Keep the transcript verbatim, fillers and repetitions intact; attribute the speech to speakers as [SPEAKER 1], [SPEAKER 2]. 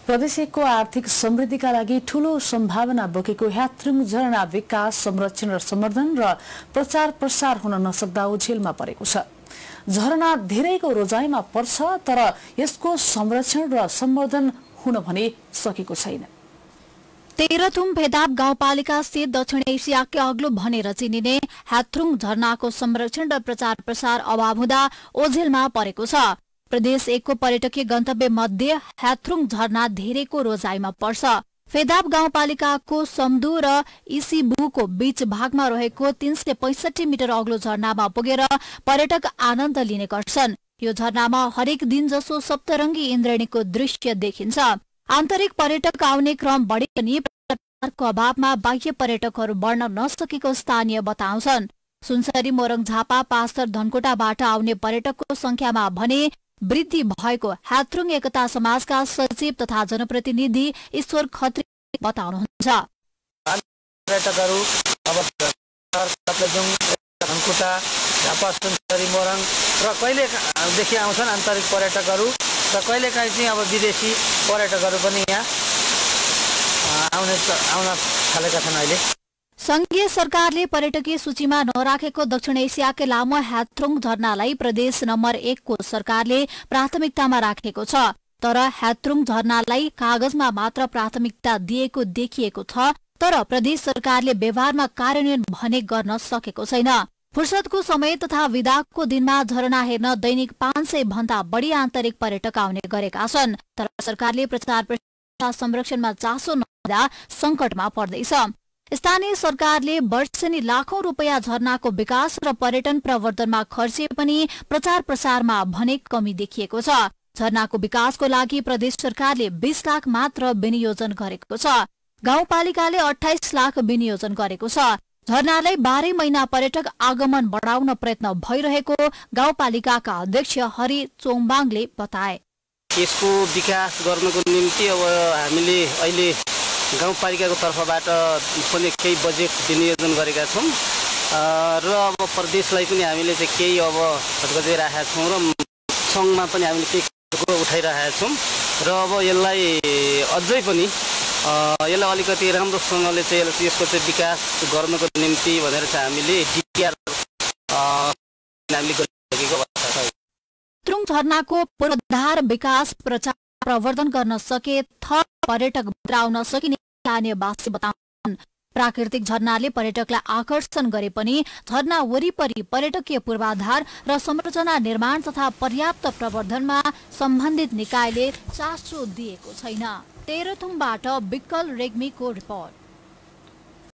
[SPEAKER 1] प्रदेशको आर्थिक समृद्धिका लागि ठूलो सम्भावना बोकेको ह्याथ्रुङ झरना विकास संरक्षण र सम्वर्धन र प्रचार प्रसार हुन नसक्दा ओझेलमा परेको छ। झरना धेरैको रोजाइमा पर्छ तर यसको संरक्षण र सम्वर्धन हुन भने सकेको छैन।
[SPEAKER 2] तेह्रथुम भेदाब गाउँपालिका स्थित दक्षिण एसियाकै अग्लो भनेर चिनिने ह्याथ्रुङ झरनाको संरक्षण र प्रचार प्रसार अभाव हुँदा ओझेलमा परेको छ। प्रदेश एकको पर्यटकीय गन्तव्य मध्ये ह्याथ्रुङ झरना धेरैको रोजाइमा पर्छ। फेदाब गाउँपालिकाको समदु र इसिबुको बीच भागमा रहेको तीन सय पैंसठी मिटर अग्लो झरनामा पुगेर पर्यटक आनन्द लिने गर्छन्। यो झरनामा हरेक दिन जसो सप्तरंगी इन्द्रेणीको दृश्य देखिन्छ। आन्तरिक पर्यटक आउने क्रम बढे पनि प्रचारको अभावमा बाह्य पर्यटकहरू बढ्न नसकेको स्थानीय बताउँछन्। सुनसरी मोरङ झापा पास्तर धनकोटाबाट आउने पर्यटकको संख्यामा भने वृद्धि भएको ह्याथ्रुङ एकता समाजका सचिव तथा जनप्रतिनिधि ईश्वर खत्री बताउनुहुन्छ।
[SPEAKER 3] पर्यटकहरू अब धनकोटा झापा सुनसरी मोरङ र कहिलेदेखि आउँछन् आन्तरिक पर्यटकहरू र कहिलेकाहीँ चाहिँ अब विदेशी पर्यटकहरू पनि यहाँ आउने आउन थालेका छन्। अहिले
[SPEAKER 2] संघीय सरकारले पर्यटकीय सूचीमा नराखेको दक्षिण एसियाकै लामो ह्याथ्रुङ झरनालाई प्रदेश नम्बर एकको सरकारले प्राथमिकतामा राखेको छ। तर ह्याथ्रुङ झरनालाई कागजमा मात्र प्राथमिकता दिएको देखिएको छ तर प्रदेश सरकारले व्यवहारमा कार्यान्वयन भने गर्न सकेको छैन। फुर्सदको समय तथा विदाको दिनमा झरना हेर्न दैनिक पाँच सय भन्दा बढी आन्तरिक पर्यटक आउने गरेका छन्। तर सरकारले प्रचार प्रसार संरक्षणमा चासो नदिँदा संकटमा पर्दैछ। स्थानीय सरकारले वर्षेनी लाखौं रुपियाँ झरनाको विकास र पर्यटन प्रवर्धनमा खर्चे पनि प्रचार प्रसारमा भने कमी देखिएको छ। झरनाको विकासको लागि प्रदेश सरकारले बीस लाख मात्र विनियोजन गरेको छ। गाउँपालिकाले अठाइस लाख विनियोजन गरेको छ। झरनालाई बाह्रै महिना पर्यटक आगमन बढाउन प्रयत्न भइरहेको गाउँपालिकाका अध्यक्ष हरि चोङबाङले बताए।
[SPEAKER 3] यसको विकास गर्नको निम्ति अब हामीले अहिले गाउँपालिकाको तर्फबाट पनि केही बजेट विनियोजन गरेका छौँ र अब प्रदेशलाई पनि हामीले चाहिँ केही अब खर्च छौँ र सङ्घमा पनि हामीले केही उठाइरहेका छौँ र अब यसलाई अझै पनि यसलाई अलिकति राम्रोसँगले चाहिँ यसको चाहिँ विकास गर्नको निम्ति भनेर चाहिँ हामीले डिपिआर हामीले गरिसकेको अवस्था छ।
[SPEAKER 2] ह्याथ्रुङ झरनाको पूर्वाधार विकास प्रचार प्रवर्धन गर्न सके थप पर्यटक आउन सकिने स्थानीयवासी बताउँछन्। प्राकृतिक झरनाले पर्यटकलाई आकर्षण गरे पनि झरना वरिपरि पर्यटकीय पूर्वाधार र संरचना निर्माण तथा पर्याप्त प्रवर्धनमा सम्बन्धित निकायले चासो दिएको छैन। तेह्रथुमबाट विकल रेग्मीको रिपोर्ट।